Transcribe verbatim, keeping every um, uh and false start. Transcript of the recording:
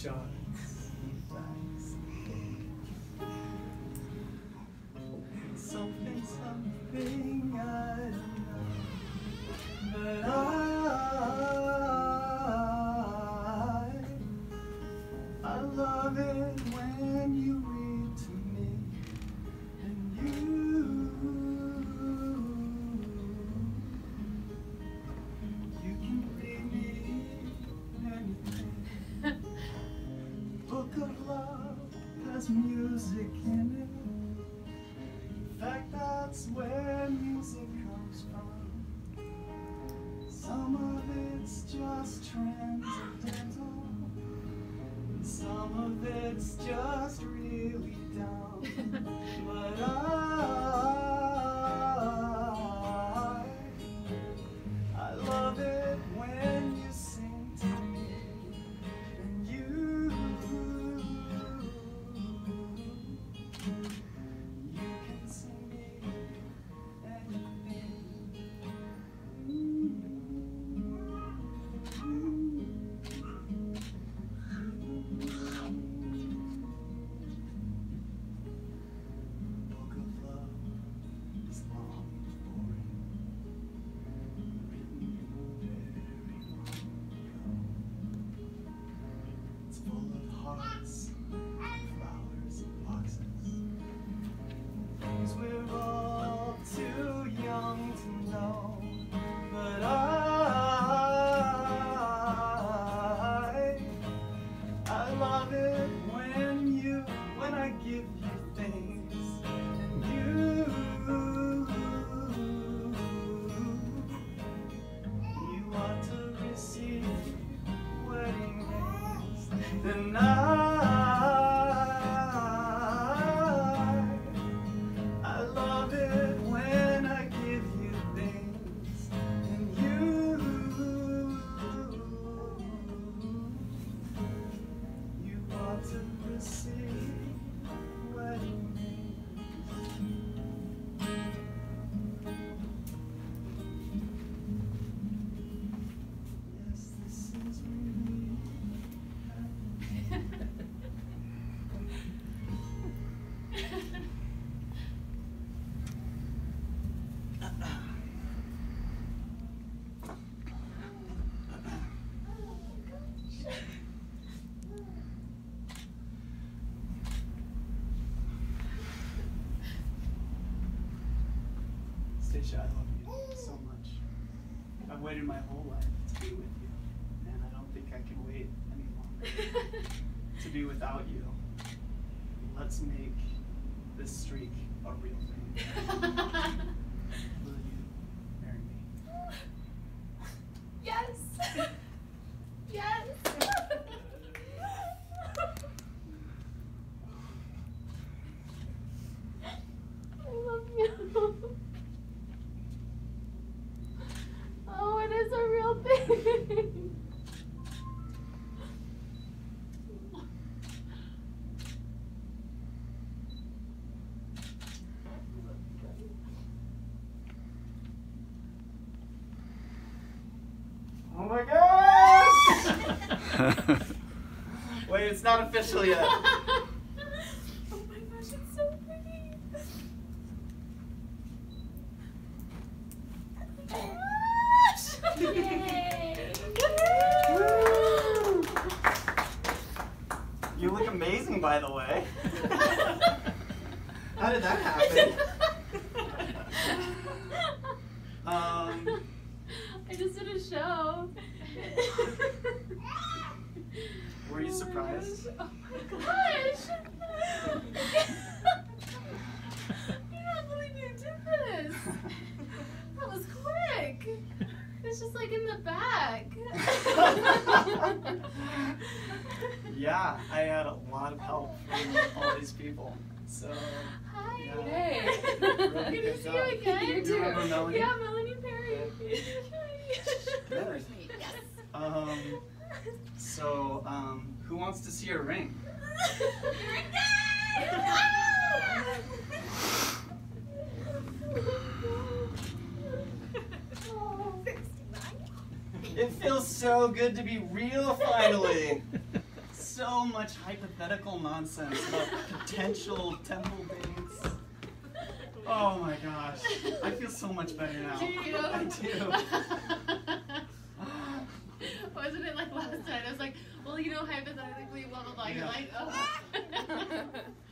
shots and facts. Something, something I don't know, but I, I love it when you read to me, and you, you can read me anything. Book of love has music in it. In fact, that's where music comes from. Some of it's just transcendental, and some of it's just really dumb. But I, I love it when you sing to me, and you, you can sing me anything. Book of love is long and boring, written very long ago. It's full of hearts, flowers, and boxes, things we're all too young to know. But I, I love it when you, when I give you things, and you, you want to receive wedding rings, and I, I love it when I give you things, and you, you want to receive wedding rings. Yes, this is really happening. Stacia, I love you so much. I've waited my whole life to be with you, and I don't think I can wait any longer to be without you. Let's make this streak a real thing. Will you marry me? Yes! Yes! I love you. Oh, it is a real thing. Oh my gosh! Wait, it's not official yet. Oh my gosh, it's so pretty. Oh my gosh! Yay! Woo! You look amazing, by the way. How did that happen? um, I just did a show. were you surprised? Oh my gosh! I can't believe you did this. That was quick. It's just like in the back. Yeah, I had a lot of help from all these people. So, Hi. yeah. Hey. Really Good to good see job. you again. You too. remember Melanie? Yeah, Melanie Perry. Good. Yes. Um, so, um, who wants to see your ring? You're a guy! It feels so good to be real finally. so much hypothetical nonsense about potential temple dates. Oh my gosh. I feel so much better now. Do you? I do. Wasn't it like last night? I was like, well, you know, hypothetically, blah, blah, blah. You're Yeah. like, oh.